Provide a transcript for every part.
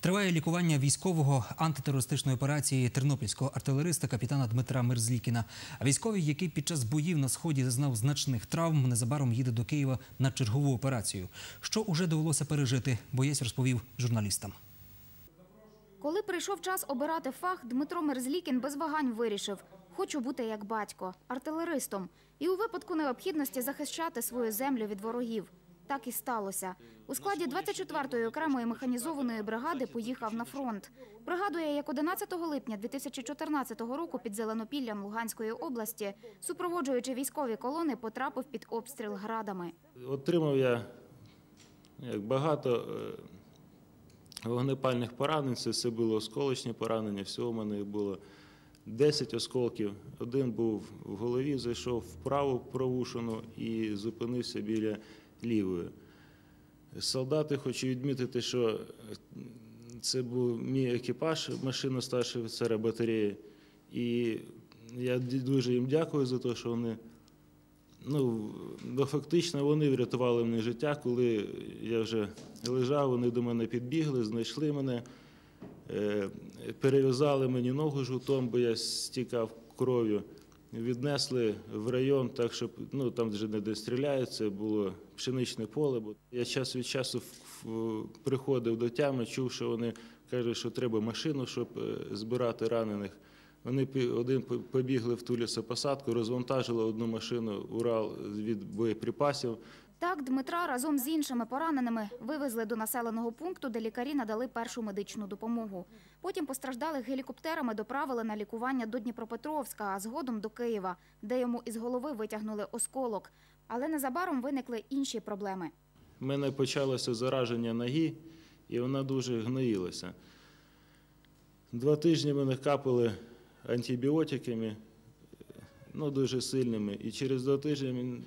Триває лікування військового антитерористичної операції тернопільського артилериста капітана Дмитра Мерзлікіна. А військовий, який під час боїв на Сході зазнав значних травм, незабаром їде до Києва на чергову операцію. Що уже довелося пережити, боєць розповів журналістам. Коли прийшов час обирати фах, Дмитро Мерзлікін без вагань вирішив – хочу бути як батько, артилеристом. І у випадку необхідності захищати свою землю від ворогів. Так і сталося. У складі 24-ї окремої механізованої бригади поїхав на фронт. Пригадує, як 11 липня 2014 року під Зеленопіллям Луганської області, супроводжуючи військові колони, потрапив під обстріл градами. Отримав я багато вогнепальних поранень, це все було осколочні поранення, всього в мене було 10 осколків. Один був в голові, зайшов в праву провушину і зупинився біля лівої. Солдати, хочу відмітити, що це був мій екіпаж, машина старшого офіцера батареї. І я дуже їм дякую за те, що вони, фактично вони врятували мені життя. Коли я вже лежав, вони до мене підбігли, знайшли мене, перев'язали мені ногу жгутом, бо я стікав кров'ю. Віднесли в район, так щоб там вже не стріляють, це було пшеничне поле. Я час від часу приходив до тями, чув, що вони кажуть, що треба машину, щоб збирати ранених. Вони один побігли в ту лісопосадку, розвантажили одну машину «Урал» від боєприпасів. Так Дмитра разом з іншими пораненими вивезли до населеного пункту, де лікарі надали першу медичну допомогу. Потім постраждалих гелікоптерами доправили на лікування до Дніпропетровська, а згодом до Києва, де йому із голови витягнули осколок. Але незабаром виникли інші проблеми. У мене почалося зараження ноги, і вона дуже гноїлася. 2 тижні мене капали антибіотиками, дуже сильними, і через 2 тижні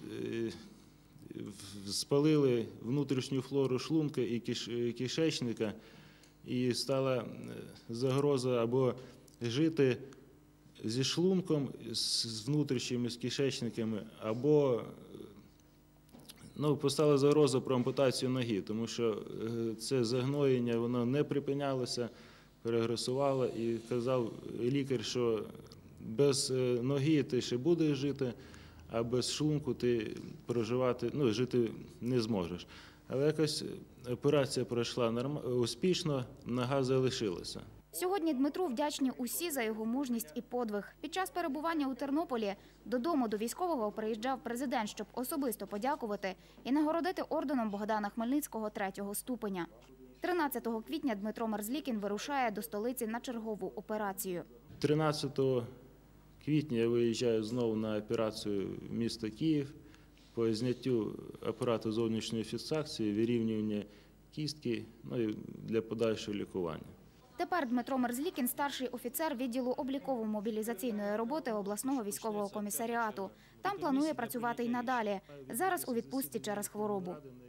спалили внутрішню флору шлунка і кишечника, і стала загроза або жити зі шлунком, з внутрішніми, з кишечниками, або постала загроза про ампутацію ноги, тому що це загноєння, воно не припинялося, перегресувало, і казав лікар, що без ноги ти ще будеш жити, а без шлунку ти жити не зможеш. Але якось операція пройшла успішно, нога залишилася. Сьогодні Дмитру вдячні усі за його мужність і подвиг. Під час перебування у Тернополі додому до військового приїжджав президент, щоб особисто подякувати і нагородити орденом Богдана Хмельницького 3-го ступеня. 13 квітня Дмитро Мерзлікін вирушає до столиці на чергову операцію. 13 квітня я виїжджаю знову на операцію в місто Київ по зняттю апарату зовнішньої фіксації, вирівнювання кістки і для подальшого лікування. Тепер Дмитро Мерзлікін – старший офіцер відділу обліково-мобілізаційної роботи обласного військового комісаріату. Там планує працювати й надалі. Зараз у відпустці через хворобу.